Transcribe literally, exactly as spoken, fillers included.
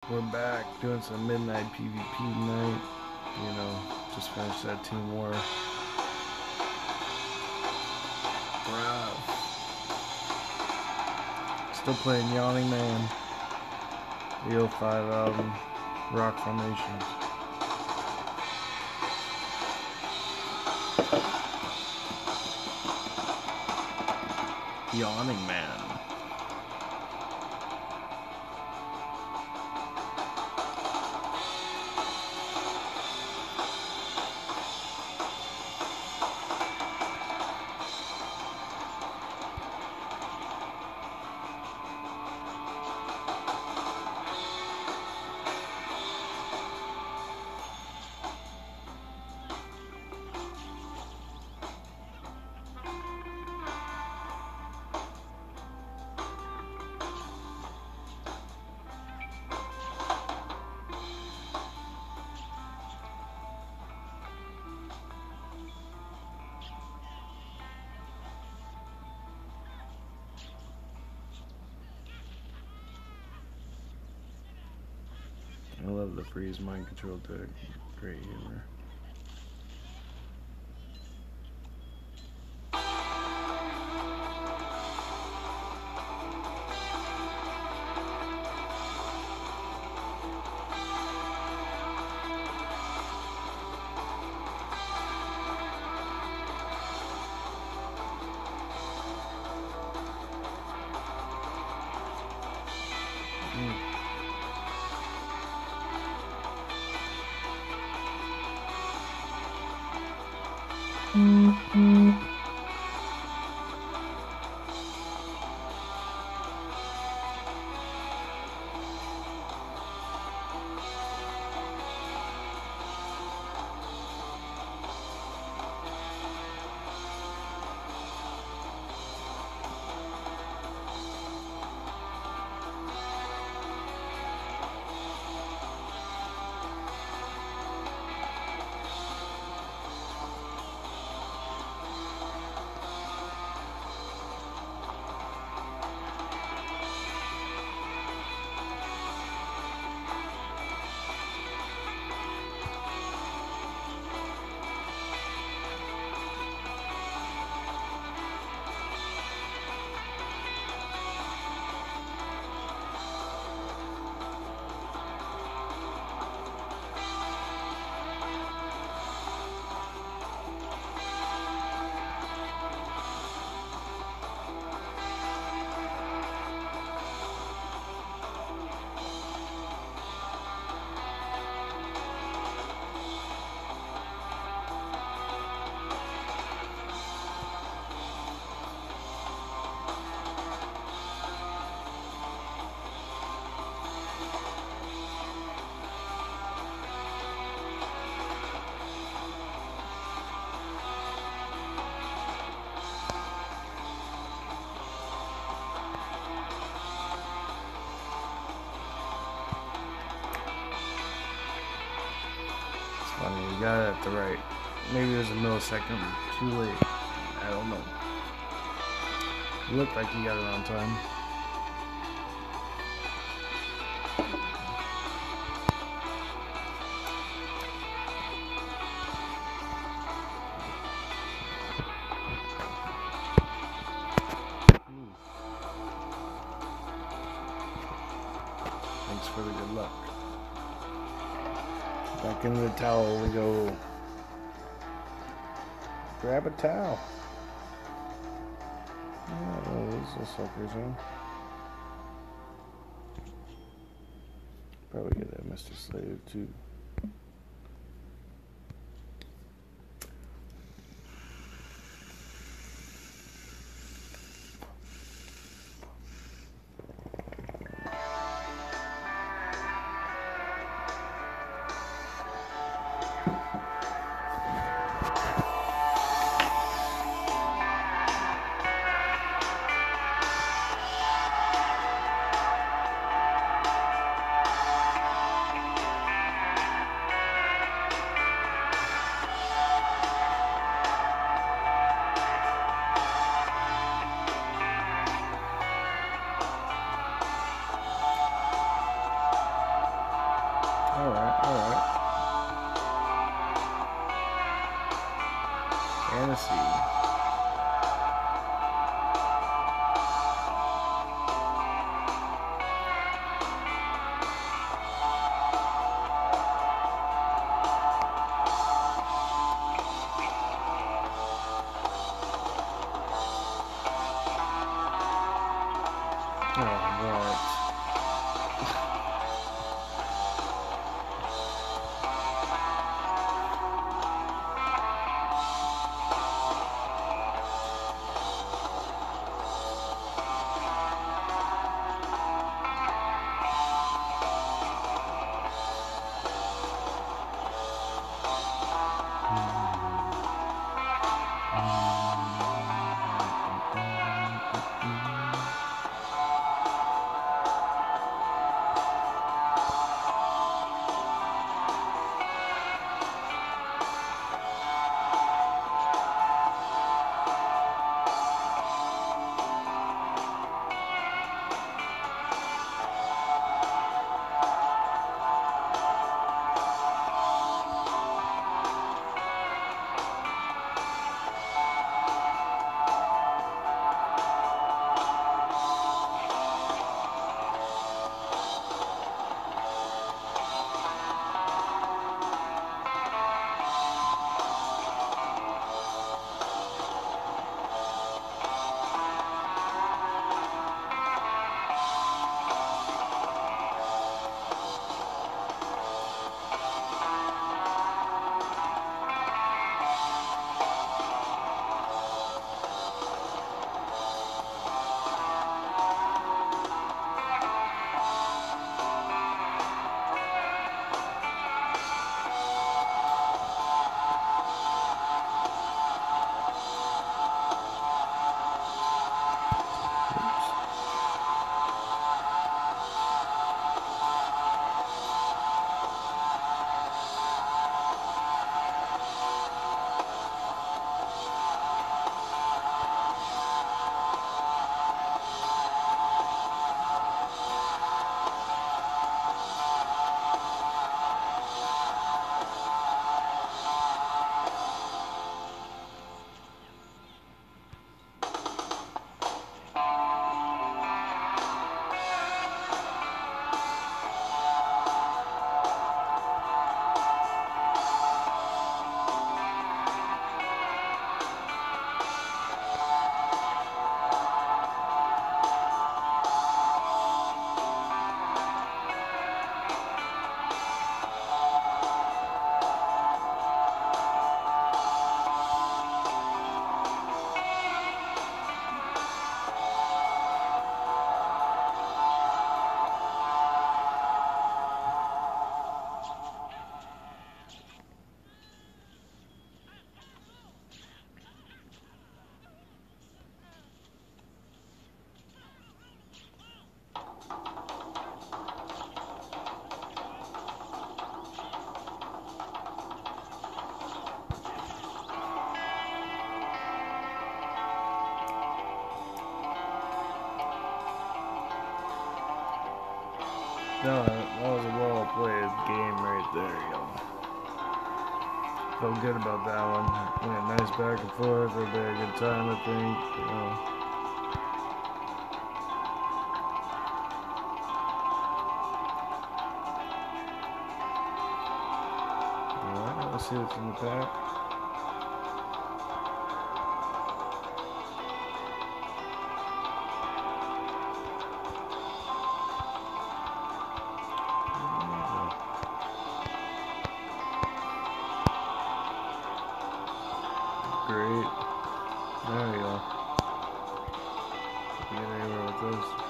We're back doing some midnight PvP tonight. You know, just finished that team war. Bruh. Still playing Yawning Man. The oh five album. Rock Formations. Yawning Man. I love the freeze mind control deck. Great humor. Mm. Mm-hmm. Funny, you got it at the right. Maybe it was a millisecond too late. I don't know. It looked like you got it on time. Ooh. Thanks for the good luck. Back into the towel we go. Grab a towel. Oh, these little suckers, huh? Probably get that Mister Slave too. Alright, alright. Fantasy. Oh, what? No, that was a well played game right there, yo. Felt good about that one. Went nice back and forth. Everybody had a good time, I think. You know. Alright, let's see what's in the pack. Great. There we go. Get anywhere with this.